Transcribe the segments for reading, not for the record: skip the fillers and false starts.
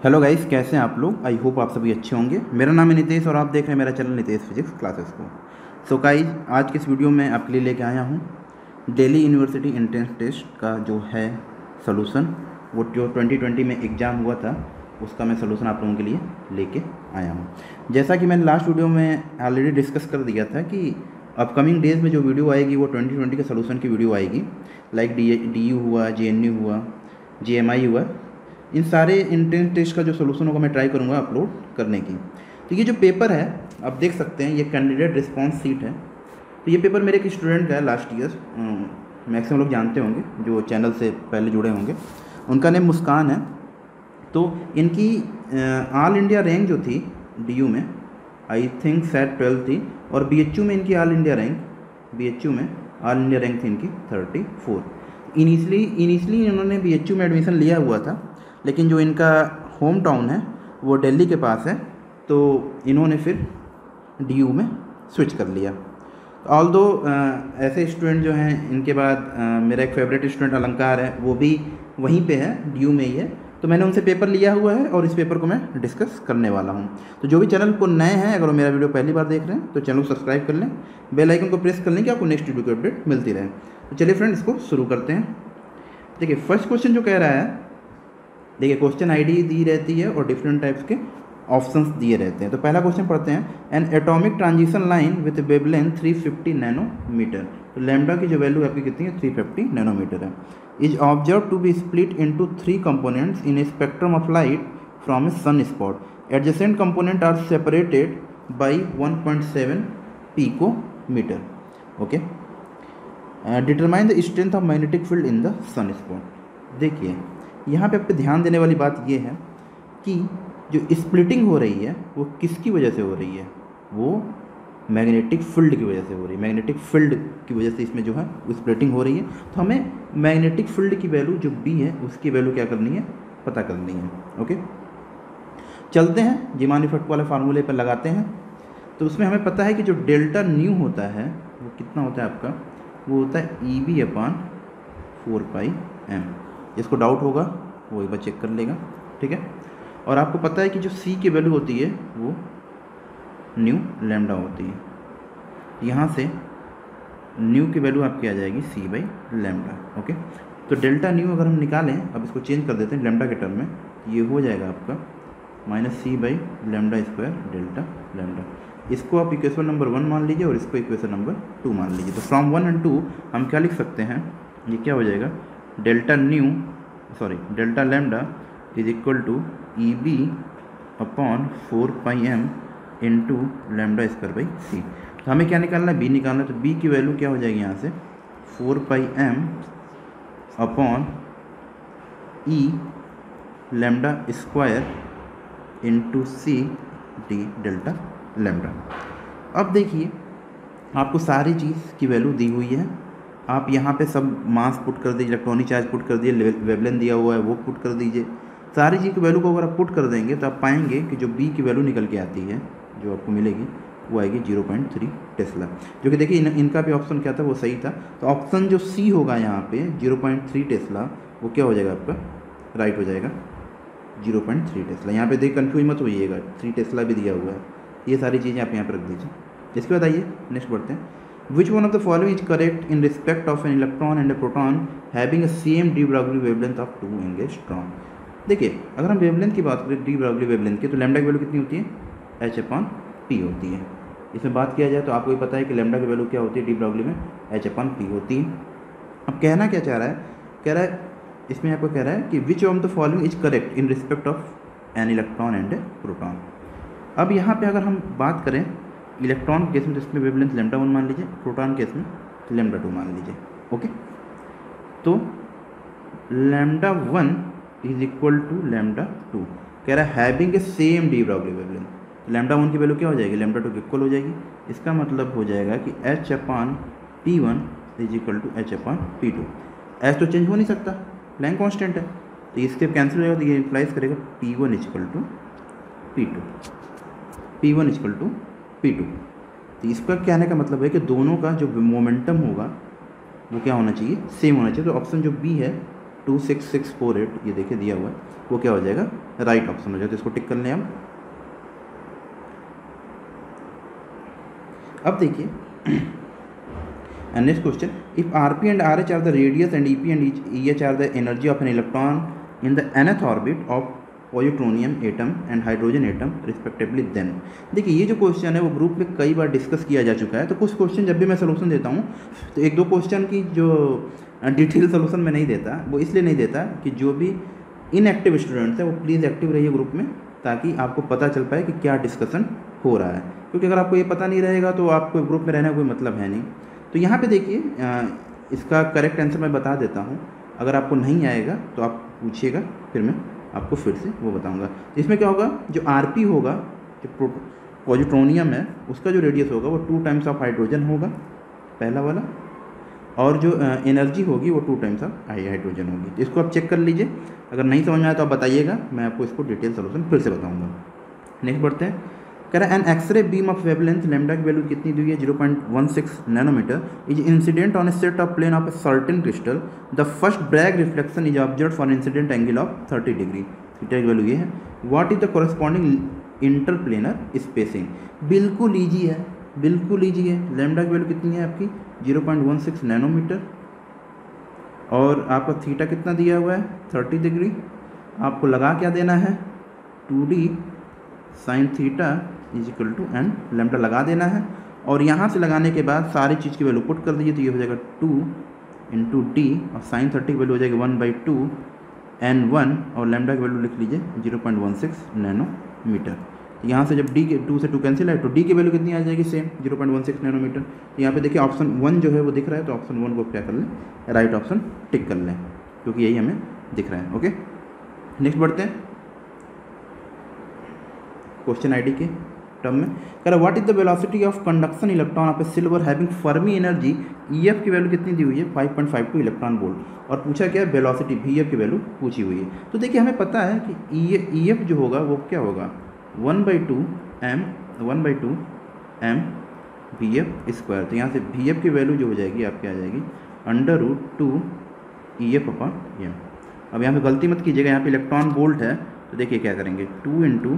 Hello guys, कैसे हैं आप लोग। आई होप आप सभी अच्छे होंगे। मेरा नाम है नितेश और आप देख रहे हैं मेरा चैनल नितेश फिजिक्स क्लासेस को। सो गाइस, आज के इस वीडियो में आपके लिए लेके आया हूँ दिल्ली यूनिवर्सिटी एंट्रेंस टेस्ट का जो है सॉल्यूशन, वो जो 2020 में एग्ज़ाम हुआ था उसका मैं सॉल्यूशन आप लोगों के लिए लेके आया हूँ। जैसा कि मैंने लास्ट वीडियो में ऑलरेडी डिस्कस कर दिया था कि अपकमिंग डेज में जो वीडियो आएगी वो 2020 के सॉल्यूशन की वीडियो आएगी। लाइक DU हुआ, JNU हुआ, JMI हुआ, इन सारे एंट्रेंस टेस्ट का जो सोल्यूशन होगा मैं ट्राई करूँगा अपलोड करने की। तो ये जो पेपर है आप देख सकते हैं, ये कैंडिडेट रिस्पांस सीट है। तो ये पेपर मेरे एक स्टूडेंट का है लास्ट ईयर, मैक्सिमम लोग जानते होंगे जो चैनल से पहले जुड़े होंगे। उनका नेम मुस्कान है। तो इनकी ऑल इंडिया रैंक जो थी DU में आई थिंक शायद 12 थी, और BHU में इनकी ऑल इंडिया रैंक, BHU में ऑल इंडिया रैंक थी इनकी 34। इनिशली इन्होंने BHU में एडमिशन लिया हुआ था, लेकिन जो इनका होम टाउन है वो दिल्ली के पास है, तो इन्होंने फिर DU में स्विच कर लिया। ऑल्दो ऐसे स्टूडेंट जो हैं, इनके बाद मेरा एक फेवरेट स्टूडेंट अलंकार है, वो भी वहीं पे है, DU में ही है। तो मैंने उनसे पेपर लिया हुआ है और इस पेपर को मैं डिस्कस करने वाला हूँ। तो जो भी चैनल को नए हैं, अगर वो मेरा वीडियो पहली बार देख रहे हैं तो चैनल को सब्सक्राइब कर लें, बेल आइकन को प्रेस कर लें कि आपको नेक्स्ट वीडियो की अपडेट मिलती रहे। तो चलिए फ्रेंड, इसको शुरू करते हैं। देखिए फर्स्ट क्वेश्चन जो कह रहा है, देखिए क्वेश्चन आईडी दी रहती है और डिफरेंट टाइप्स के ऑप्शंस दिए रहते हैं। तो पहला क्वेश्चन पढ़ते हैं। An atomic transition line with wavelength 350 nanometer. तो लैम्डा की जो वैल्यू आपकी कितनी है, 350 नैनोमीटर है। Is observe to be split into 3 components in a spectrum of light from a sun spot. Adjacent component are separated by 1.7 picometer. Okay, determine the strength of magnetic field in the sun spot. देखिए यहाँ पे आप पे ध्यान देने वाली बात ये है कि जो स्प्लिटिंग हो रही है वो किसकी वजह से हो रही है, वो मैग्नेटिक फील्ड की वजह से हो रही है। मैग्नेटिक फील्ड की वजह से इसमें जो है स्प्लिटिंग हो रही है। तो हमें मैग्नेटिक फील्ड की वैल्यू जो B है उसकी वैल्यू क्या करनी है, पता करनी है। ओके, चलते हैं जीमान इफेक्ट वाले फार्मूले पर लगाते हैं। तो उसमें हमें पता है कि जो डेल्टा न्यू होता है वो कितना होता है आपका, वो होता है EB/4πm। जिसको डाउट होगा वो एक बार चेक कर लेगा, ठीक है। और आपको पता है कि जो C की वैल्यू होती है वो न्यू लैम्डा होती है। यहाँ से न्यू की वैल्यू आपकी आ जाएगी C/लैम्डा। ओके, तो डेल्टा न्यू अगर हम निकालें, अब इसको चेंज कर देते हैं लैम्डा के टर्म में, ये हो जाएगा आपका -C/λ² डेल्टा लैम्डा। इसको आप इक्वेशन नंबर 1 मान लीजिए और इसको इक्वेशन नंबर 2 मान लीजिए। तो फ्रॉम 1 और 2 हम क्या लिख सकते हैं, ये क्या हो जाएगा, delta lambda is equal to EB/4πm into λ²/c। तो हमें क्या निकालना है, B निकालना है। तो B की वैल्यू क्या हो जाएगी यहाँ से, 4πm/E λ² into C d delta lambda. अब देखिए आपको सारी चीज़ की वैल्यू दी हुई है। आप यहाँ पे सब मास पुट कर दीजिए, इलेक्ट्रॉनिक चार्ज पुट कर दीजिए, वेवलेंथ दिया हुआ है वो पुट कर दीजिए। सारी चीज़ की वैल्यू को अगर आप पुट कर देंगे तो आप पाएंगे कि जो B की वैल्यू निकल के आती है, जो आपको मिलेगी वो आएगी 0.3 टेस्ला। जो कि देखिए इनका भी ऑप्शन क्या था, वो सही था। तो ऑप्शन जो C होगा यहाँ पे 0.3 टेस्ला, वो क्या हो जाएगा आपका, राइट हो जाएगा 0.3 टेस्ला। यहाँ पे देख कन्फ्यूज मत होइएगा, 3 टेस्ला भी दिया हुआ है। ये सारी चीज़ें आप यहाँ पर रख दीजिए। इसके बाद आइए नेक्स्ट बढ़ते हैं। Which one of the following is correct in respect of an electron and a proton having a same de Broglie wavelength of 2 angstrom? देखिए अगर हम वेवलेंथ की बात करें, de Broglie वेवलेंथ की, तो लैम्डा की वैल्यू कितनी होती है, H/P होती है। इसमें बात किया जाए तो आपको भी पता है कि लैम्डा की वैल्यू क्या होती है, de Broglie में H/P होती है। अब कहना क्या चाह रहा है, कह रहा है इसमें आपको कह रहा है कि which of the following is correct in respect of an electron and a proton. अब यहाँ पे अगर हम बात करें इलेक्ट्रॉन केस में तो इसमें वेवलेंथ λ1 मान लीजिए, प्रोटॉन केस में λ2 मान लीजिए। ओके, तो λ1 इज इक्वल टू λ2, कह रहा है having a same de Broglie wavelength. λ1 की वैल्यू क्या हो जाएगी, λ2 की इक्वल हो जाएगी। इसका मतलब हो जाएगा कि H/P1 is equal to H/P2। H तो चेंज हो नहीं सकता, प्लैंक कांस्टेंट है, तो इसके कैंसिल हो जाएगा। तो ये इम्प्लाइज करेगा P1 equal to P2, P1 equal to P2। तो इसका कहने का मतलब है कि दोनों का जो मोमेंटम होगा वो क्या होना चाहिए, सेम होना चाहिए। तो ऑप्शन जो B है 26648, ये देखिए दिया हुआ है, वो क्या हो जाएगा, राइट ऑप्शन हो जाएगा। तो इसको टिक कर लें हम। अब देखिए next question, if RP and RH are the radius and EP and EH are the energy of an electron in the nth orbit of positronium atom and hydrogen atom respectively then. देखिए ये जो question है वो group में कई बार discuss किया जा चुका है। तो कुछ क्वेश्चन जब भी मैं सोल्यूशन देता हूँ तो एक दो क्वेश्चन की जो डिटेल सोल्यूशन में नहीं देता, वो इसलिए नहीं देता कि जो भी इनएक्टिव स्टूडेंट्स है वो प्लीज़ एक्टिव रहिए ग्रुप में, ताकि आपको पता चल पाए कि क्या डिस्कशन हो रहा है। क्योंकि अगर आपको ये पता नहीं रहेगा तो आपको ग्रुप में रहने का कोई मतलब है नहीं। तो यहाँ पे देखिए इसका करेक्ट आंसर मैं बता देता हूँ। अगर आपको नहीं आएगा तो आप पूछिएगा, फिर मैं आपको फिर से वो बताऊँगा। इसमें क्या होगा, जो RP होगा, जो पॉजिट्रोनियम है, उसका जो रेडियस होगा वो 2 टाइम्स ऑफ हाइड्रोजन होगा, पहला वाला, और जो एनर्जी होगी वो 2 टाइम्स ऑफ हाइड्रोजन होगी। तो इसको आप चेक कर लीजिए। अगर नहीं समझ में आया तो आप बताइएगा, मैं आपको इसको डिटेल सोल्यूशन फिर से बताऊँगा। नेक्स्ट बढ़ते हैं। कह रहा है an X ray beam of wavelength lambda की वैल्यू कितनी दी हुई है, 0.16 nanometer, is incident on a set of plane of a certain crystal, the first Bragg reflection is observe for incident angle of 30 degree. Theta की value ये है। What is the corresponding interplanar spacing. बिल्कुल easy है, बिल्कुल easy है। Lambda की value कितनी है आपकी, 0.16 नैनोमीटर, और आपका थीटा कितना दिया हुआ है, 30 डिग्री। आपको लगा क्या देना है, 2D sine theta is equal to n lambda लगा देना है। और यहाँ से लगाने के बाद सारी चीज़ की वैल्यू पुट कर दीजिए। तो ये हो जाएगा 2 इंटू डी, और साइन 30 की वैल्यू हो जाएगी 1/2 N1, और लैम्डा की वैल्यू लिख लीजिए 0.16 नैनोमीटर। तो यहाँ से जब डी के 2 से 2 कैंसिल है तो डी की वैल्यू कितनी आ जाएगी, सेम 0.16 नैनोमीटर। तो यहाँ पे देखिए ऑप्शन 1 जो है वो दिख रहा है, तो ऑप्शन 1 को क्या कर लें, राइट ऑप्शन टिक कर लें, क्योंकि यही हमें दिख रहा है। ओके, नेक्स्ट बढ़ते हैं क्वेश्चन आईडी के टर्म में। कह रहा what is the velocity of conduction electron of a silver having Fermi energy, EF की वैल्यू कितनी दी हुई है, 5.52 इलेक्ट्रॉन वोल्ट, और पूछा क्या है, वेलोसिटी VF की वैल्यू पूछी हुई है। तो देखिए हमें पता है कि EF जो होगा वो क्या होगा, 1/2 m VF स्क्वायर। तो यहाँ से VF की वैल्यू जो हो जाएगी आपकी आ जाएगी √2 EF/m। अब यहाँ पे गलती मत कीजिएगा, यहाँ पे इलेक्ट्रॉन वोल्ट है, तो देखिए क्या करेंगे, 2 ×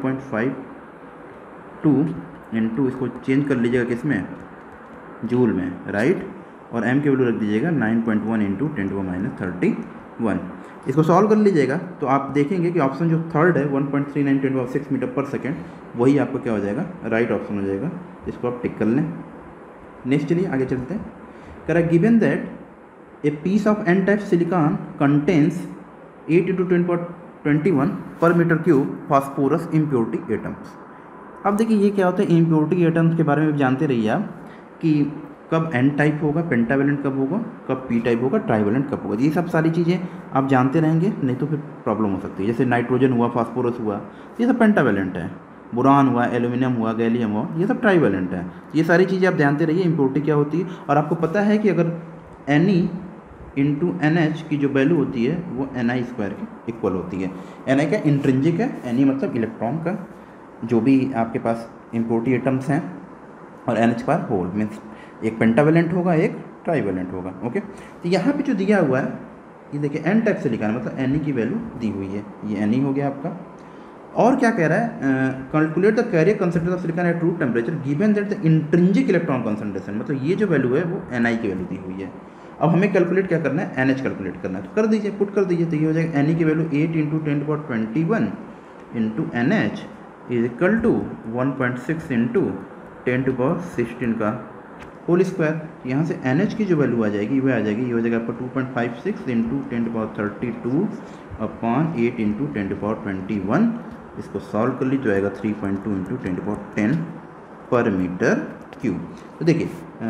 5.52 इंटू इसको चेंज कर लीजिएगा किस में, जूल में, राइट, और m की वैल्यू रख दीजिएगा 9.1 × 10⁻31। इसको सॉल्व कर लीजिएगा तो आप देखेंगे कि ऑप्शन जो थर्ड है 1.39 × 10⁻6 मीटर पर सेकेंड, वही आपका क्या हो जाएगा, राइट ऑप्शन हो जाएगा। इसको आप टिक कर लें। नेक्स्ट चलिए आगे चलते हैं। कह रहा है given that a piece of n type silicon contains 8 × 10⁻21 per meter cube phosphorus impurity atoms. अब देखिए ये क्या होता है, इम्प्योरिटी एटम्स के बारे में भी जानते रहिए आप कि कब n टाइप होगा, पेंटावेलेंट कब होगा, कब p टाइप होगा, ट्राइवेलेंट कब होगा। ये सब सारी चीज़ें आप जानते रहेंगे, नहीं तो फिर प्रॉब्लम हो सकती है। जैसे नाइट्रोजन हुआ, फास्फोरस हुआ, ये सब पेंटावेलेंट है। बोरान हुआ, एल्यूमिनियम हुआ, गैलियम हुआ, ये सब ट्राइवेलेंट है। ये सारी चीज़ें आप जानते रहिए इम्प्योरिटी क्या होती है। और आपको पता है कि अगर Ne × NH की जो वैल्यू होती है वो Ni² के इक्वल होती है। Ni का इंट्रिंसिक है, Ne मतलब इलेक्ट्रॉन का, जो भी आपके पास इम्प्योरिटी एटम्स हैं, और NH² होल मीन्स एक पेंटावेलेंट होगा, एक ट्राइवेलेंट होगा। ओके, तो यहाँ पे जो दिया हुआ है ये देखिए n टाइप से लिखा है, मतलब Ne की वैल्यू दी हुई है, ये Ne हो गया आपका। और क्या कह रहा है, calculate the carrier concentration of silicon at room temperature given that the intrinsic electron concentration, मतलब ये जो वैल्यू है वो Ni की वैल्यू दी हुई है। अब हमें कैलकुलेट क्या करना है, NH कैलकुलेट करना है, तो कर दीजिए, पुट कर दीजिए। तो ये हो जाएगा Ne की value 8 × 10⁻21 into NH is equal to 1.6 × 10⁻16 का होल स्क्वायर। यहाँ से NH की जो वैल्यू आ जाएगी वह आ जाएगी, ये हो जाएगा आपका 2.56 × 10⁻32 अपॉन 8 × 10⁻21। इसको सॉल्व कर लीजिए, जो आएगा 3.2 × 10⁻10 पर मीटर क्यूब। तो देखिए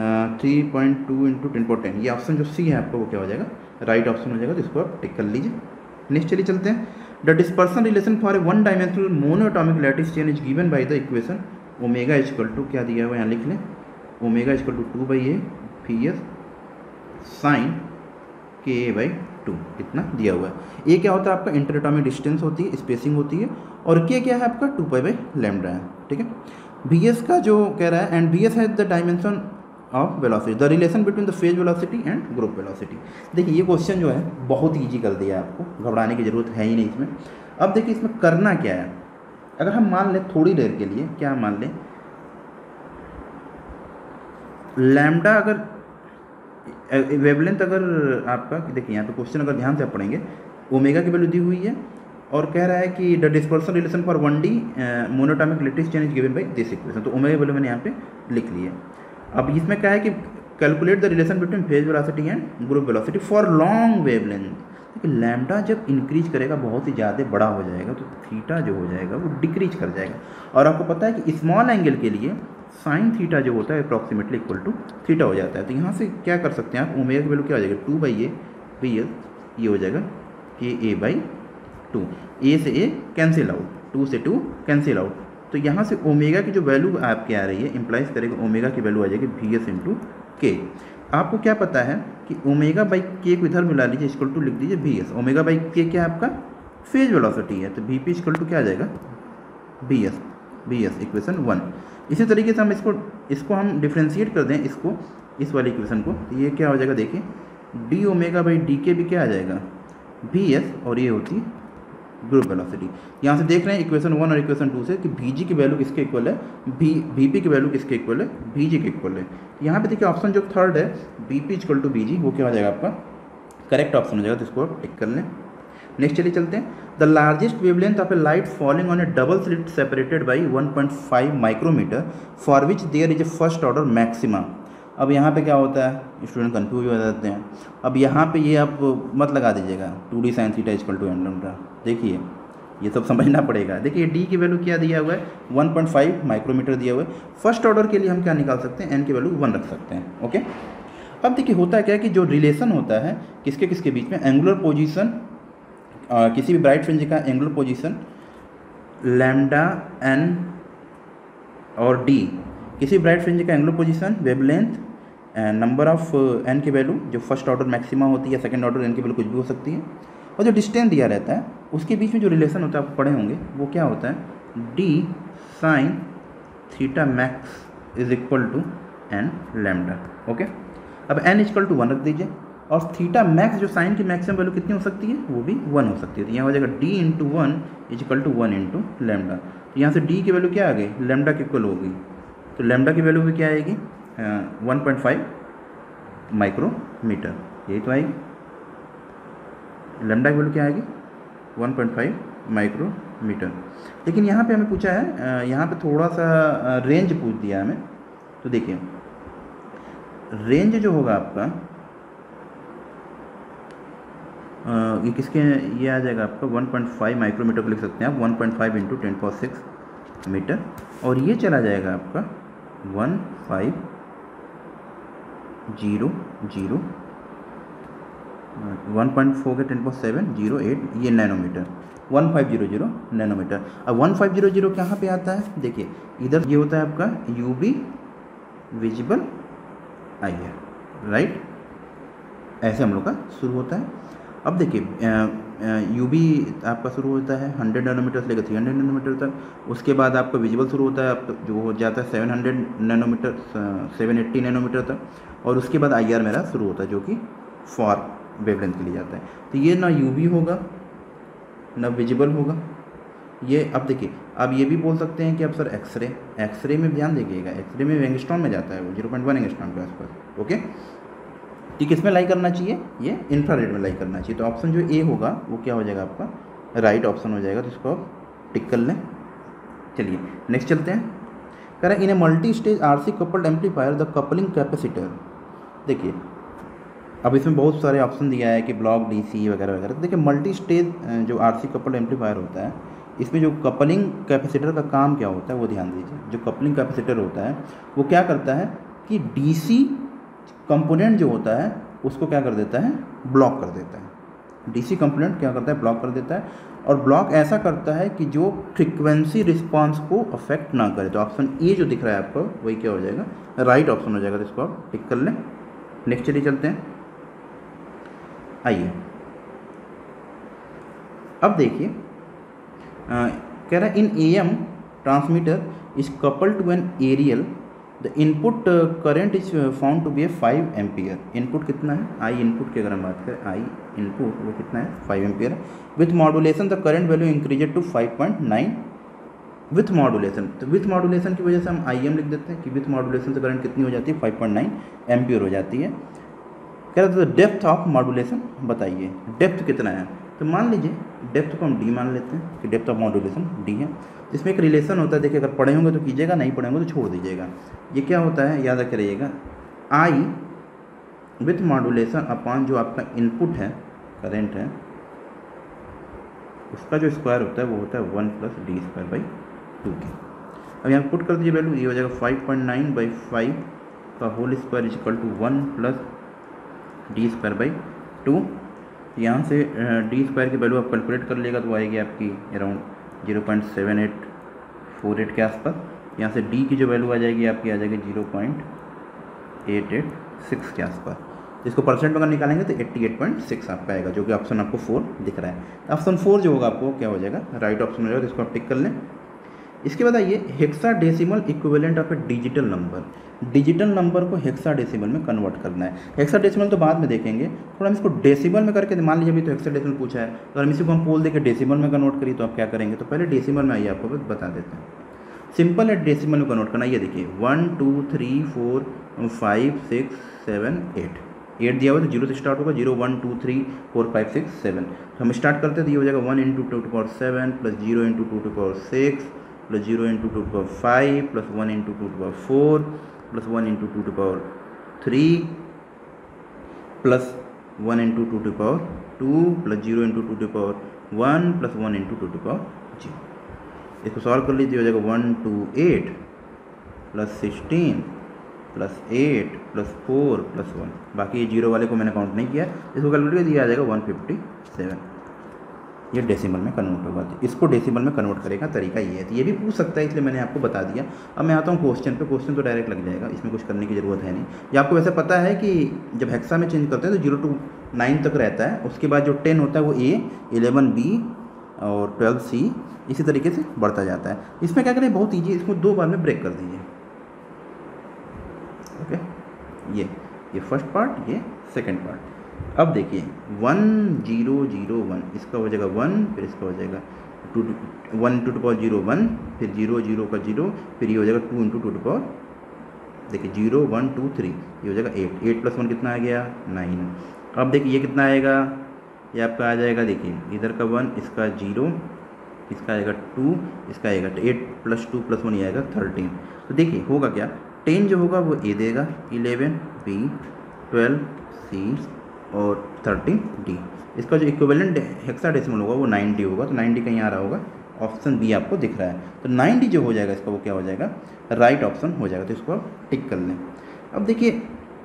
3.2 × 10⁻10, ये ऑप्शन जो सी है आपका वो क्या हो जाएगा, राइट ऑप्शन हो जाएगा। तो इसको आप टिक कर लीजिए। नेक्स्ट चलिए चलते हैं। The dispersion relation for a 1 dimensional monoatomic lattice chain is given by the equation omega equal to, क्या दिया हुआ है यहाँ लिख लें, omega equal to 2/a Vs sine Ka/2, इतना दिया हुआ है। ये क्या होता है आपका, इंटरएटॉमिक डिस्टेंस होती है, स्पेसिंग होती है, और K क्या है आपका 2π/λ है, ठीक है। Vs का जो कह रहा है, एंड Vs है the dimension of velocity, the relation between the phase velocity and group velocity. देखिए ये क्वेश्चन जो है बहुत ईजी कर दिया है आपको, घबराने की जरूरत है ही नहीं इसमें। अब देखिए इसमें करना क्या है, अगर हम मान लें थोड़ी देर के लिए, क्या मान लें लैम्डा अगर वेवलेंथ अगर आपका, देखिए यहाँ पे क्वेश्चन अगर ध्यान से आप पढ़ेंगे, ओमेगा की वैल्यू दी हुई है और कह रहा है कि the dispersion relation for 1D monoatomic lattice chain is given by this equation, तो ओमेगा की वैल्यू मैंने यहाँ पे लिख ली है। अब इसमें क्या है कि calculate the relation between phase velocity and group velocity for long wavelength. देखिए लैम्डा जब इंक्रीज करेगा, बहुत ही ज़्यादा बड़ा हो जाएगा, तो थीटा जो हो जाएगा वो डिक्रीज कर जाएगा। और आपको पता है कि स्मॉल एंगल के लिए साइन थीटा जो होता है अप्रॉक्सीमेटली इक्वल टू थीटा हो जाता है। तो यहाँ से क्या कर सकते हैं आप, ओमेगा की वैल्यू क्या हो जाएगा 2/a/s, ये हो जाएगा KA/2, ए से ए कैंसिल आउट, 2 से 2 कैंसिल आउट। तो यहाँ से ओमेगा की जो वैल्यू आपके आ रही है इंप्लाइज करेगा ओमेगा की वैल्यू आ जाएगी VS/K। आपको क्या पता है कि ओमेगा/K को इधर मिला लीजिए, इक्वल टू लिख दीजिए VS। ओमेगा/K क्या है आपका फेज वेलोसिटी है, तो VP इक्वल टू क्या आ जाएगा VS इक्वेशन 1। इसी तरीके से हम इसको हम डिफ्रेंशिएट कर दें इसको, इस वाली इक्वेशन को, तो ये क्या हो जाएगा देखिए dω/dk भी क्या आ जाएगा VS, और ये होती है ग्रुप वेलोसिटी। यहाँ से देख रहे हैं इक्वेशन 1 और इक्वेशन 2 से कि VG की वैल्यू किसके इक्वल है, VP की वैल्यू किसके इक्वल है, VG के इक्वल है। यहाँ पे देखिए ऑप्शन जो थर्ड है VP इक्वल टू VG, वो क्या हो जाएगा आपका करेक्ट ऑप्शन हो जाएगा, तो इसको आप टिक कर लें। नेक्स्ट चलिए चलते हैं, the largest wavelength of a light falling on a double slit separated by 1.5 micrometer for which there is a first order maxima. अब यहाँ पे क्या होता है, स्टूडेंट कंफ्यूज हो जाते हैं। अब यहाँ पे ये आप मत लगा दीजिएगा 2D sin theta equal to n lambda, देखिए ये सब समझना पड़ेगा। देखिए डी की वैल्यू क्या दिया हुआ है 1.5 माइक्रोमीटर दिया हुआ है। फर्स्ट ऑर्डर के लिए हम क्या निकाल सकते हैं, n की वैल्यू 1 रख सकते हैं। ओके, अब देखिए होता क्या है कि जो रिलेशन होता है किसके किसके बीच में, एंगुलर पोजीशन, किसी भी ब्राइट फ्रिंज का एंगुलर पोजीशन लैम्डा n और d, किसी ब्राइट फ्रिंज का angular position, wavelength, number of n की वैल्यू जो फर्स्ट ऑर्डर मैक्सिमा होती है या सेकंड ऑर्डर n की वैल्यू कुछ भी हो सकती है, और जो डिस्टेंस दिया रहता है उसके बीच में जो रिलेशन होता है आप पढ़े होंगे, वो क्या होता है d sin theta max is equal to n lambda. Okay, अब n इक्वल टू 1 रख दीजिए, और थीटा मैक्स जो साइन की मैक्सिमम वैल्यू कितनी हो सकती है, वो भी 1 हो सकती है। तो यहाँ हो जाएगा d into 1 is equal to 1 into lambda. तो यहाँ से d की वैल्यू क्या आ गई, लैम्डा की इक्वल होगी, तो लैम्डा की वैल्यू भी क्या आएगी 1.5 माइक्रोमीटर, यही तो आएगी। लैम्डा की वैल्यू क्या आएगी 1.5 माइक्रोमीटर। लेकिन यहाँ पे हमें पूछा है, यहाँ पे थोड़ा सा रेंज पूछ दिया हमें। तो देखिए रेंज जो होगा आपका ये किसके, ये आ जाएगा आपका 1.5 माइक्रोमीटर को लिख सकते हैं आप 1.5 इंटू 10⁶ मीटर, और ये चला जाएगा आपका 1500 1.4 के 10⁷08 ये नैनोमीटर, 1500 नैनोमीटर। अब 1500 कहाँ पे आता है, देखिए इधर ये होता है आपका UV विजिबल IR, राइट, ऐसे हम लोग का शुरू होता है। अब देखिए UV आपका शुरू होता है 100 नैनोमीटर से लेकर 300 नैनोमीटर तक, उसके बाद आपका विजिबल शुरू होता है आप जो हो जाता है 700 नैनोमीटर 780 नैनोमीटर तक, और उसके बाद IR मेरा शुरू होता है जो कि फॉर वेवलेंथ के लिए जाता है। तो ये ना UV होगा ना विजिबल होगा ये। अब देखिए अब ये भी बोल सकते हैं कि अब सर एक्सरे में ध्यान देखिएगा, एक्सरे में एंगस्ट्रॉम में जाता है वो 0.1 एंगस्ट्रॉम के आसपास। ओके, तो किस में लाई करना चाहिए, ये इंफ्रारेड में लाई करना चाहिए। तो ऑप्शन जो ए होगा वो क्या हो जाएगा आपका राइट ऑप्शन हो जाएगा, तो इसको आप टिक कर लें। चलिए नेक्स्ट चलते हैं, कह रहा है in a multi stage RC coupled amplifier the coupling capacitor. देखिए अब इसमें बहुत सारे ऑप्शन दिया है कि ब्लॉक DC वगैरह वगैरह। तो देखिए मल्टी स्टेज जो RC कपल्ड एम्पलीफायर होता है, इसमें जो कपलिंग कैपेसिटर का काम क्या होता है वो ध्यान दीजिए। जो कपलिंग कैपेसिटर होता है वो क्या करता है कि DC कंपोनेंट जो होता है उसको क्या कर देता है, ब्लॉक कर देता है। DC कंपोनेंट क्या करता है, ब्लॉक कर देता है, और ब्लॉक ऐसा करता है कि जो फ्रीक्वेंसी रिस्पांस को अफेक्ट ना करे। तो ऑप्शन ए जो दिख रहा है आपको वही क्या हो जाएगा, राइट ऑप्शन हो जाएगा, तो इसको आप टिक कर लें। नेक्स्ट चलिए चलते हैं, आइए अब देखिए कह रहा है in AM transmitter is coupled to an aerial the input current is found to be a 5 ampere. Input कितना है, आई इनपुट की अगर हम बात करें, आई इनपुट वो कितना है 5 ampere. With modulation the current value increased to 5.9 with modulation. तो विथ मॉड्यूलेशन की वजह से हम आई एम लिख देते हैं कि विथ मॉड्यूलेशन से करंट कितनी हो जाती है 5.9 एम्पियर हो जाती है। कह रहे थे डेप्थ ऑफ मॉड्यूलेशन बताइए, डेप्थ कितना है। तो मान लीजिए डेप्थ को हम डी मान लेते हैं कि डेप्थ ऑफ मॉड्यूलेशन डी है। इसमें एक रिलेशन होता है, देखिए अगर पढ़े होंगे तो कीजिएगा, नहीं पढ़े होंगे तो छोड़ दीजिएगा। ये क्या होता है याद रख रहिएगा, आई विथ मॉड्यूलेशन अपॉन जो आपका इनपुट है करंट है उसका जो स्क्वायर होता है वो होता है 1 + d² के। अब यहाँ पुट कर दीजिए वैल्यू, ये हो जाएगा 5.9/5 का whole square is equal to 1 + d²/2। यहाँ से d² की वैल्यू आप कैलकुलेट कर लेगा तो आएगी आपकी अराउंड 0.7848 के आसपास। यहाँ से d की जो वैल्यू आ जाएगी आपकी आ जाएगी 0.886 के आसपास। इसको परसेंट में अगर निकालेंगे तो 88.6 आपका आएगा, जो कि ऑप्शन आपको 4 दिख रहा है। ऑप्शन 4 जो होगा आपको क्या हो जाएगा, राइट ऑप्शन हो जाएगा। तो इसको आप टिक कर लें। इसके बाद आइए hexadecimal equivalent of a digital number. Digital number को हेक्साडेसिमल में कन्वर्ट करना है। हेक्साडेसिमल तो बाद में देखेंगे, थोड़ा हम इसको डेसिमल में करके, मान लीजिए अभी तो हेक्साडेसिमल पूछा है, तो हम इसी को हम पोल देकर डेसिमल में कन्वर्ट करिए तो आप क्या करेंगे। तो पहले डेसिमल में आइए, आपको बता देते हैं। सिंपल है डेसिमल में कन्वर्ट करना। ये देखिए 1 2 3 4 5 6 7 8 दिया हुआ तो 0 से स्टार्ट होगा, 0 1 2 3 4 5 6 7। तो हम स्टार्ट करते हैं तो ये हो जाएगा 1 × 2⁻7 + 0 × 2⁻6 + 0 × 2⁻5 + 1 × 2⁻4 + 1 × 2⁻3 + 1 × 2⁻2 + 0 × 2⁻1 + 1 × 2⁻0। इसको सॉल्व कर लीजिए, हो जाएगा 128 + 16 + 8 + 4 + 1। बाकी ये जीरो वाले को मैंने काउंट नहीं किया, इसको कैलकुलेट कर दिया आ जाएगा 157। ये डेसिमल में कन्वर्ट होगा। तो इसको डेसिमल में कन्वर्ट करेगा तरीका ये है। तो ये भी पूछ सकता है, इसलिए मैंने आपको बता दिया। अब मैं आता हूँ क्वेश्चन पे। क्वेश्चन तो डायरेक्ट लग जाएगा, इसमें कुछ करने की ज़रूरत है नहीं। ये आपको वैसे पता है कि जब हेक्सा में चेंज करते हैं तो 0 to 9 तक रहता है, उसके बाद जो 10 होता है वो A, 11 B और 12 C, इसी तरीके से बढ़ता जाता है। इसमें क्या करें, बहुत ईजी, इसको 2 बार में ब्रेक कर दीजिए। ओके, ये फर्स्ट पार्ट, ये सेकेंड पार्ट। अब देखिए 1 0 0 1, इसका हो जाएगा 1, फिर इसका हो जाएगा 1 × 2⁻0 1, फिर 0 0 का 0, फिर ये हो जाएगा 2 × 2⁻, देखिए 0 1 2 3, ये हो जाएगा 8 + 1 कितना आ गया 9। अब देखिए ये कितना आएगा, ये आपका आ जाएगा, देखिए इधर का 1, इसका 0, इसका आएगा 2, इसका आएगा 8 + 2 + 1 ये आएगा 13। तो देखिए होगा क्या, 10 जो होगा वो A देगा, 11 B, 12 C और 13 D। इसका जो इक्विवेलेंट हेक्साडेसिमल होगा वो 9D होगा। तो 9D कहीं आ रहा होगा, ऑप्शन बी आपको दिख रहा है। तो 9D जो हो जाएगा इसका वो क्या हो जाएगा, राइट ऑप्शन हो जाएगा। तो इसको आप टिक कर लें। अब देखिए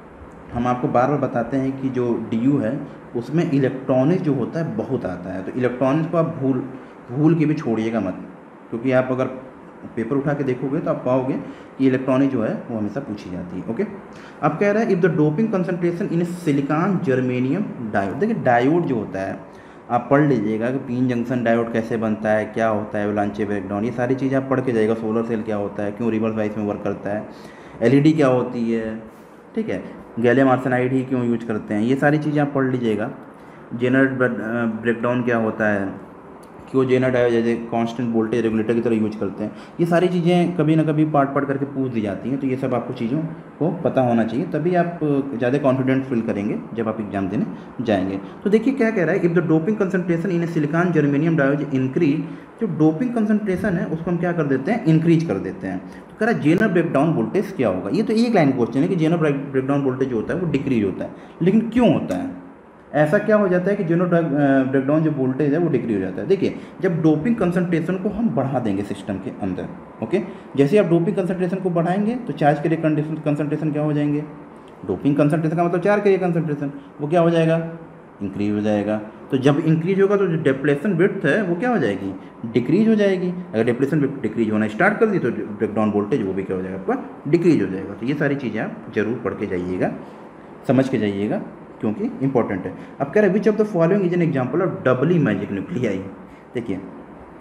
हम आपको बार बार बताते हैं कि जो DU है उसमें इलेक्ट्रॉनिक्स जो होता है बहुत आता है। तो इलेक्ट्रॉनिक्स को आप भूल के भी छोड़िएगा मत, क्योंकि आप अगर पेपर उठा के देखोगे तो आप पाओगे कि इलेक्ट्रॉनिक जो है वो हमेशा पूछी जाती है। ओके, अब कह रहा है if the doping concentration in silicon germanium diode. देखिए डायोड जो होता है आप पढ़ लीजिएगा कि पीन जंक्शन डायोड कैसे बनता है, क्या होता है एवलांचे ब्रेकडाउन, ये सारी चीज़ें आप पढ़ के जाइएगा। सोलर सेल क्या होता है, क्यों रिवर्स बाइस में वर्क करता है, LED क्या होती है, ठीक है, गैलियम आर्सेनाइड ही क्यों यूज करते हैं, ये सारी चीज़ें आप पढ़ लीजिएगा। जेनरेट ब्रेकडाउन क्या होता है, क्यों जेनर डायोड जैसे कांस्टेंट वोल्टेज रेगुलेटर की तरह यूज करते हैं, ये सारी चीज़ें कभी ना कभी पार्ट करके पूछ दी जाती हैं। तो ये सब आपको चीज़ों को पता होना चाहिए, तभी आप ज़्यादा कॉन्फिडेंट फील करेंगे जब आप एग्जाम देने जाएंगे। तो देखिए क्या कह रहा है, if the doping concentration in silicon germanium diode increase, जो डोपिंग कंसंट्रेशन है उसको हम क्या कर देते हैं, इंक्रीज कर देते हैं। तो कह रहा है जेनर ब्रेकडाउन वोल्टेज क्या होगा। ये तो एक लाइन क्वेश्चन है कि जेनर ब्रेकडाउन वोल्टेज जो होता है वो डिक्रीज होता है, लेकिन क्यों होता है, ऐसा क्या हो जाता है कि जेनर ब्रेकडाउन जो वोल्टेज है वो डिक्रीज हो जाता है। देखिए जब डोपिंग कंसंट्रेशन को हम बढ़ा देंगे सिस्टम के अंदर, ओके, जैसे आप डोपिंग कंसंट्रेशन को बढ़ाएंगे तो चार्ज के लिए कंसंट्रेशन क्या हो जाएंगे, डोपिंग कंसंट्रेशन का मतलब चार्ज के लिए कंसंट्रेशन, वो क्या हो जाएगा, इंक्रीज हो जाएगा। तो जब इंक्रीज होगा तो जो डिप्लेशन विड्थ है वो क्या हो जाएगी, डिक्रीज हो जाएगी। अगर डिप्लेशन विड्थ डिक्रीज होना स्टार्ट कर दी तो ब्रेकडाउन वोल्टेज वो भी क्या हो जाएगा, आपका डिक्रीज हो जाएगा। तो ये सारी चीज़ें आप जरूर पढ़ के जाइएगा, समझ के जाइएगा, क्योंकि इंपॉर्टेंट है। अब कह रहे हैं which of the following is an example of doubly magic nuclei. देखिए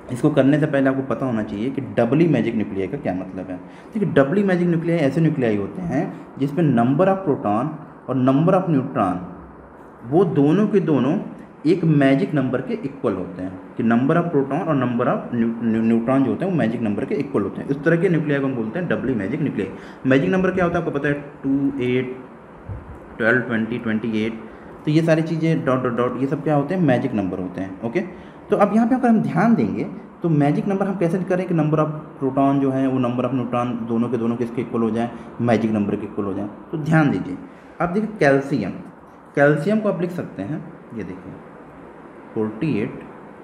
इसको करने से पहले आपको पता होना चाहिए कि डबली मैजिक न्यूक्लियाई का क्या मतलब है। देखिए, डबली मैजिक न्यूक्लियाई ऐसे न्यूक्लियाई होते हैं जिसमें नंबर ऑफ प्रोटॉन और नंबर ऑफ न्यूट्रॉन वो दोनों के दोनों एक मैजिक नंबर के इक्वल होते हैं, कि नंबर ऑफ प्रोटॉन और नंबर ऑफ न्यूट्रॉन जो होते हैं वो मैजिक नंबर के इक्वल होते हैं। इस तरह के न्यूक्लियाई को हम बोलते हैं doubly magic nuclei. Magic number क्या होता है आपको पता है, 2, 8, 12, 20, 28, तो ये सारी चीज़ें डॉट डॉट डॉट ये सब क्या होते हैं, मैजिक नंबर होते हैं। ओके, तो अब यहाँ पे अगर हम ध्यान देंगे तो मैजिक नंबर हम कैसे करें कि नंबर ऑफ प्रोटॉन जो है वो नंबर ऑफ न्यूट्रॉन दोनों के दोनों किसके इक्वल हो जाए, मैजिक नंबर के इक्वल हो जाए। तो ध्यान दीजिए, आप देखिए कैल्शियम, कैल्शियम को आप लिख सकते हैं, ये देखिए 48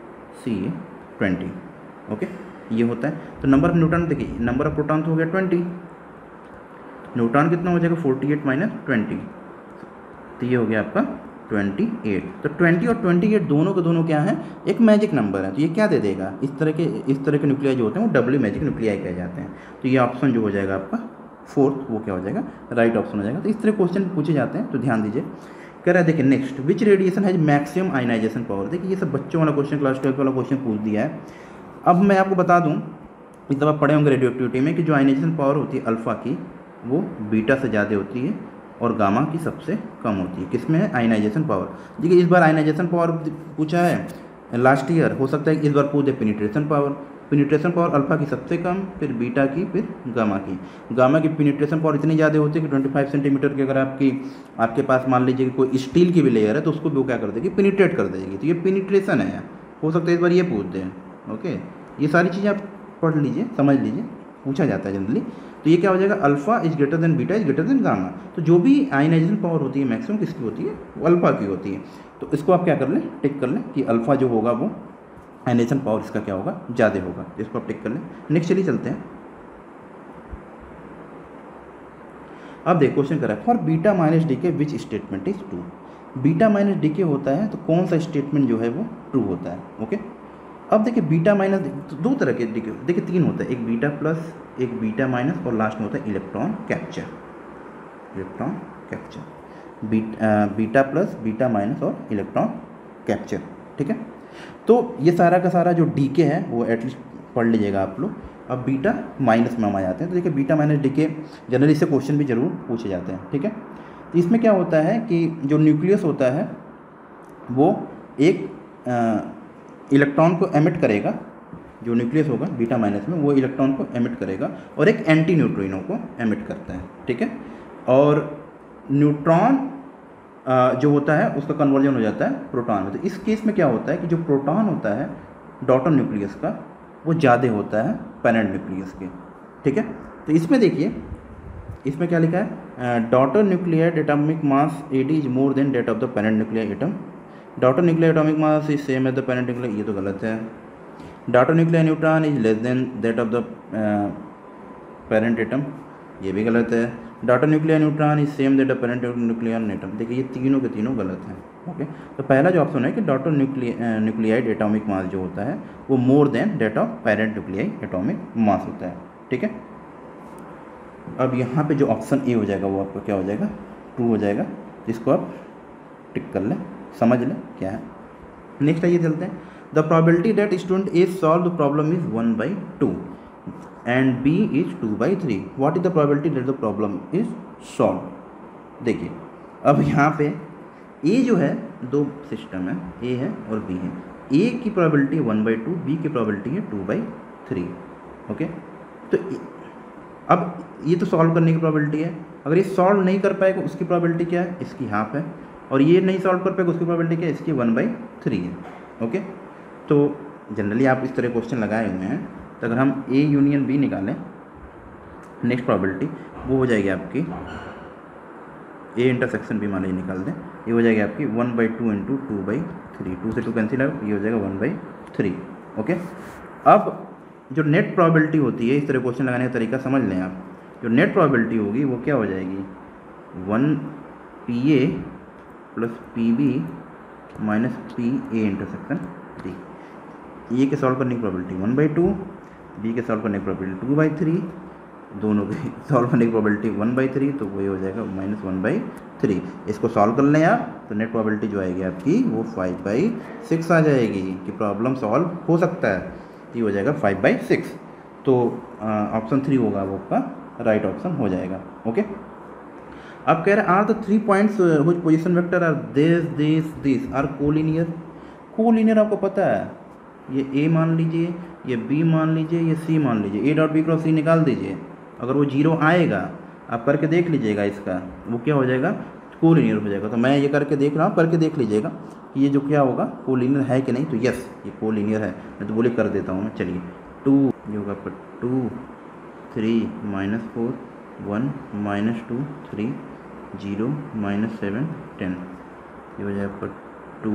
C20। ओके, ये होता है। तो नंबर ऑफ न्यूट्रॉन देखिए, नंबर ऑफ प्रोटॉन तो हो गया 20, न्यूट्रॉन कितना हो जाएगा 48 माइनस 20, तो ये हो गया आपका 28। तो 20 और 28 दोनों के दोनों क्या है, एक मैजिक नंबर है। तो ये क्या दे देगा, इस तरह के न्यूक्लियाई जो होते हैं वो डबली मैजिक न्यूक्लियाई कहे जाते हैं। तो ये ऑप्शन जो हो जाएगा आपका फोर्थ, वो क्या हो जाएगा, राइट ऑप्शन हो जाएगा। तो इस तरह क्वेश्चन पूछे जाते हैं, तो ध्यान दीजिए। कह रहा है देखिए next, which radiation has maximum ionization power. देखिए ये सब बच्चों वाला क्वेश्चन, क्लास 12 वाला क्वेश्चन पूछ दिया है। अब मैं आपको बता दूँ, इस दफ़ा पढ़े होंगे रेडियो एक्टिविटी में, कि जो आयनाइजेशन पावर होती है अल्फ़ा की वो बीटा से ज़्यादा होती है और गामा की सबसे कम होती है। किसमें है, आयनाइजेशन पावर। देखिए इस बार आयनाइजेशन पावर पूछा है, लास्ट ईयर हो सकता है कि इस बार पूछ दे penetration power. Penetration power alpha की सबसे कम, फिर बीटा की, फिर गामा की। गामा की पेनिट्रेशन पावर इतनी ज़्यादा होती है कि 25 सेंटीमीटर की अगर आपके पास मान लीजिए कि कोई स्टील की भी लेयर है तो उसको भी वो क्या कर देगी, पेनिट्रेट कर देगी। तो ये पेनिट्रेशन है, हो सकता है इस बार ये पूछ दें। ओके, ये सारी चीज़ें आप पढ़ लीजिए, समझ लीजिए, पूछा जाता है जनरली। तो ये क्या हो जाएगा, alpha is greater than beta is greater than gamma. तो जो भी आयनाइजेशन पावर होती है मैक्सिमम किसकी होती है, वो अल्फा की होती है। तो इसको आप क्या कर लें, टिक कर लें कि अल्फा जो होगा वो आयनाइजेशन पावर इसका क्या होगा, ज़्यादा होगा। इसको आप टिक कर लें। नेक्स्ट चलिए चलते हैं। अब देखो क्वेश्चन कर रहा है, for beta minus decay which statement is true. Beta minus decay होता है तो कौन सा स्टेटमेंट जो है वो ट्रू होता है। ओके, अब देखिए बीटा माइनस, दो तरह के देखिए तीन होता है, एक बीटा प्लस, एक बीटा माइनस, और लास्ट में होता है electron capture. Electron capture, beta plus, beta minus और इलेक्ट्रॉन कैप्चर। ठीक है, तो ये सारा का सारा जो डीके है वो एटलीस्ट पढ़ लीजिएगा आप लोग। अब बीटा माइनस में हम आ जाते हैं। तो देखिए बीटा माइनस डीके जनरली इससे क्वेश्चन भी जरूर पूछे जाते हैं। ठीक है, तो इसमें क्या होता है कि जो न्यूक्लियस होता है वो एक इलेक्ट्रॉन को एमिट करेगा। जो न्यूक्लियस होगा बीटा माइनस में वो इलेक्ट्रॉन को एमिट करेगा और एक एंटी न्यूट्रिनो को एमिट करता है। ठीक है, और न्यूट्रॉन जो होता है उसका कन्वर्जन हो जाता है प्रोटॉन में। तो इस केस में क्या होता है कि जो प्रोटॉन होता है डॉटर न्यूक्लियस का वो ज़्यादा होता है पेरेंट न्यूक्लियस के। ठीक है, तो इसमें देखिए, इसमें क्या लिखा है, daughter nuclear atomic mass AD is more than that of the parent nuclear atom. Daughter nuclear atomic mass is same as the parent nuclear, ये तो गलत है। Daughter nuclear neutron is less than that of the parent atom, ये भी गलत है। Daughter nuclear neutron is same that of parent nuclear atom. देखिए ये तीनों के तीनों गलत हैं। ओके, तो पहला जो ऑप्शन है कि डॉटर न्यूक्लियाइड एटॉमिक मास जो होता है वो more than that of parent nuclide atomic mass होता है। ठीक है, अब यहाँ पे जो ऑप्शन ए हो जाएगा वो आपका क्या हो जाएगा, ट्रू हो जाएगा। इसको आप टिक कर लें, समझ लें क्या है। नेक्स्ट आइए चलते हैं। The probability that student A solve the problem is 1/2 and B is 2/3। What is the probability that the problem is solve. देखिए अब यहाँ पे ए जो है, दो सिस्टम है, ए है और बी है। ए की प्रोबेबिलिटी 1/2, बी की प्रोबेबिलिटी है 2/3। ओके, तो अब ये तो सॉल्व करने की प्रोबेबिलिटी है। अगर ये सॉल्व नहीं कर पाएगा उसकी प्रोबेबिलिटी क्या है, इसकी हाफ है। और ये नहीं सॉल्व कर पाएगा उसकी प्रोबेबिलिटी क्या है, इसकी 1/3 है। ओके, तो जनरली आप इस तरह क्वेश्चन लगाए हुए हैं। तो अगर हम ए यूनियन बी निकालें नेक्स्ट प्रोबेबिलिटी, वो हो जाएगी आपकी ए इंटरसेक्शन बी मान लीजिए निकाल दें, ये हो जाएगी आपकी 1/2 इंटू 2/3। 2 से 2 कैंसिल आउट, ये हो जाएगा 1/3। ओके, अब जो नेट प्रोबेबिलिटी होती है, इस तरह क्वेश्चन लगाने का तरीका समझ लें आप। जो नेट प्रोबेबिलिटी होगी वो क्या हो जाएगी, 1PA plus PB minus PA intersection D। A के सॉल्व करने की प्रोबेबिलिटी 1/2, बी के सॉल्व करने की प्रोबेबिलिटी 2/3, दोनों के सॉल्व करने की प्रोबेबिलिटी 1/3, तो वही हो जाएगा -1/3। इसको सॉल्व कर लें आप तो नेट प्रोबेबिलिटी जो आएगी आपकी वो 5/6 आ जाएगी कि प्रॉब्लम सॉल्व हो सकता है। ये हो जाएगा 5/6। तो ऑप्शन 3 होगा वो आपका राइट ऑप्शन हो जाएगा। ओके, अब कह रहे हैं are the 3 points which position vector are this are collinear. Collinear आपको पता है, ये ए मान लीजिए, ये बी मान लीजिए, ये सी मान लीजिए, A dot B cross C निकाल दीजिए। अगर वो 0 आएगा, आप करके देख लीजिएगा, इसका वो क्या हो जाएगा, कोलिनियर हो जाएगा। तो मैं ये करके देख रहा हूँ, करके देख लीजिएगा कि ये जो क्या होगा, कोलिनियर है कि नहीं। तो यस, ये कोलिनियर है। मैं तो बोले कर देता हूँ मैं। चलिए 2 ये होगा आपका 2 3 -4 1 -2 3 0 -7 10। ये हो जाएगा आपका 2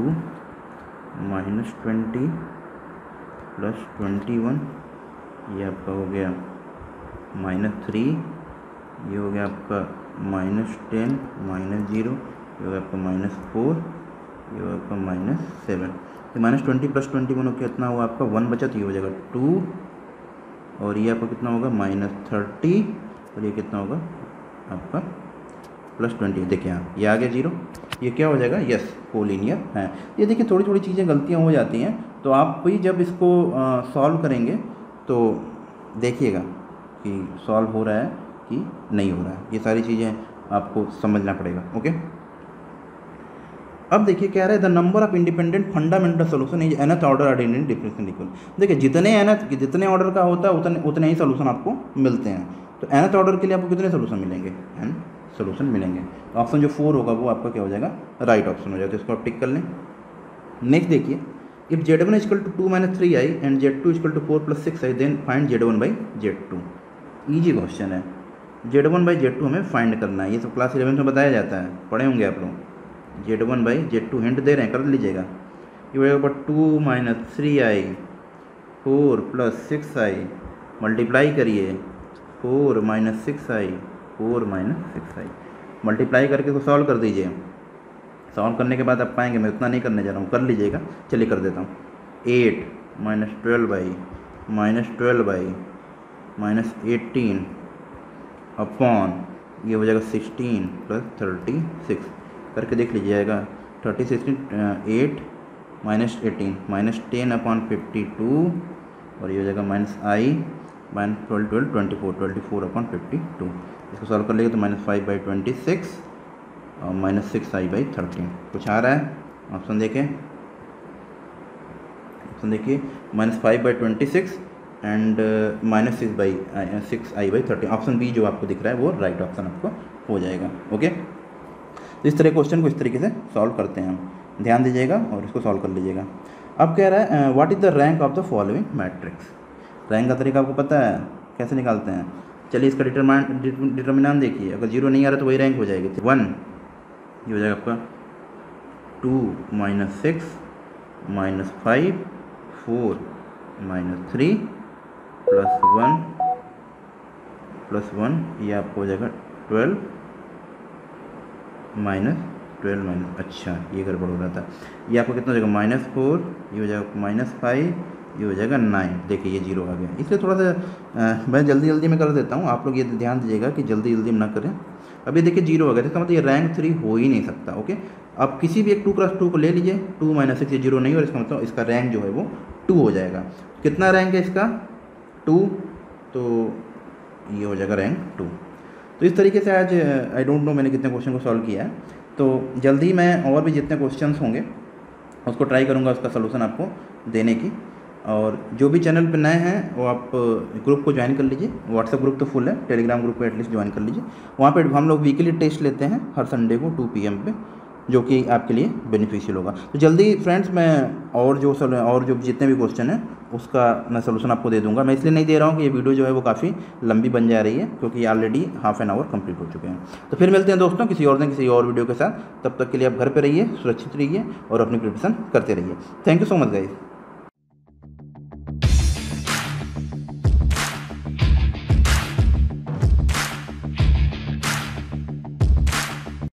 -20 + 21। ये आपका हो गया -3। ये हो गया आपका -10 -0। ये होगा आपका -4। ये होगा आपका -7। तो -20 + 21 कितना हुआ आपका 1 बचा, तो ये हो जाएगा 2। और ये आपका कितना होगा -30। और ये कितना होगा आपका +20। देखिए यहाँ ये आ गया 0। ये क्या हो जाएगा, यस कोलिनियर है। ये देखिए थोड़ी थोड़ी चीज़ें गलतियाँ हो जाती हैं, तो आप भी जब इसको सॉल्व करेंगे तो देखिएगा कि सॉल्व हो रहा है कि नहीं हो रहा है। ये सारी चीज़ें आपको समझना पड़ेगा। ओके, अब देखिए क्या रहा है, the number of independent fundamental solution is nth order ordinary differential equal. देखिए जितने ऑर्डर का होता है उतने ही सोल्यूशन आपको मिलते हैं। तो nth ऑर्डर के लिए आपको कितने सोल्यूशन मिलेंगे, n सोल्यूशन मिलेंगे। तो ऑप्शन जो 4 होगा वो आपका क्या हो जाएगा, राइट ऑप्शन हो जाएगा। तो इसको आप टिक कर लें। नेक्स्ट देखिए, if Z1 = 2 - 3i and Z2 = 4 + 6i then find Z1/Z2। Easy question है। Z1/Z2 हमें फाइंड करना है। ये सब क्लास 11 में बताया जाता है, पढ़े होंगे आप लोग। Z1/Z2 हिंट दे रहे हैं, कर लीजिएगा। ये हो जाएगा 2 - 3i 4 + 6i मल्टीप्लाई करिए 4 - 6i 4 - 6i मल्टीप्लाई करके इसको सॉल्व कर दीजिए। सॉल्व करने के बाद आप पाएंगे, मैं उतना नहीं करने जा रहा हूँ, कर लीजिएगा। चलिए कर देता हूँ। 8 - 12i -12i -18 अपॉन ये हो जाएगा 16 + 36 करके देख लीजिएगा। 36 8 -18 -10 अपॉन 52 और ये हो जाएगा -i -12 24 अपॉन 52। इसको सॉल्व कर लेंगे तो -5/26 और -6i/13 कुछ आ रहा है। ऑप्शन देखें, -5/26 एंड -6i/13। ऑप्शन बी जो आपको दिख रहा है वो राइट ऑप्शन आपको हो जाएगा। ओके, तो इस तरह क्वेश्चन को इस तरीके से सॉल्व करते हैं हम, ध्यान दीजिएगा और इसको सॉल्व कर लीजिएगा। अब कह रहा है what is the rank of the following matrix. Rank का तरीका आपको पता है, कैसे निकालते हैं। चलिए इसका डिटर्मिनेंट देखिए, अगर 0 नहीं आ रहा तो वही रैंक हो जाएगी। 1 ये हो जाएगा आपका 2 - 6 - 5 4 - 3 + 1 ये आपको हो जाएगा 12 अच्छा ये गड़बड़ हो रहा था। ये आपको कितना हो जाएगा -4, ये हो जाएगा -5, ये हो जाएगा 9। देखिए ये 0 आ गया, इसलिए थोड़ा सा मैं जल्दी में कर देता हूँ। आप लोग ये ध्यान दीजिएगा कि जल्दी में ना करें। अब ये देखिए 0 आ गया, इसका मतलब ये रैंक 3 हो ही नहीं सकता। ओके, अब किसी भी एक 2 × 2 को ले लीजिए। 2 - 6 ये 0 नहीं हो, इसका मतलब इसका रैंक जो है वो 2 हो जाएगा। कितना रैंक है इसका, 2, तो ये हो जाएगा रैंक 2। तो इस तरीके से आज आई डोंट नो मैंने कितने क्वेश्चन को सॉल्व किया है। तो जल्दी मैं और भी जितने क्वेश्चंस होंगे उसको ट्राई करूँगा उसका सलूशन आपको देने की। और जो भी चैनल पे नए हैं वो आप ग्रुप को ज्वाइन कर लीजिए। व्हाट्सएप ग्रुप तो फुल है, टेलीग्राम ग्रुप को एटलीस्ट ज्वाइन कर लीजिए। वहाँ पे हम लोग वीकली टेस्ट लेते हैं हर संडे को 2 PM पे, जो कि आपके लिए बेनिफिशियल होगा। तो जल्दी फ्रेंड्स मैं और जो जितने भी क्वेश्चन हैं उसका मैं सलूशन आपको दे दूंगा। मैं इसलिए नहीं दे रहा हूँ कि ये वीडियो जो है वो काफ़ी लंबी बन जा रही है, क्योंकि ऑलरेडी ½ एन आवर कंप्लीट हो चुके हैं। तो फिर मिलते हैं दोस्तों किसी और दिन किसी और वीडियो के साथ। तब तक के लिए आप घर पर रहिए, सुरक्षित रहिए और अपनी प्रिपरेशन करते रहिए। Thank you so much guys.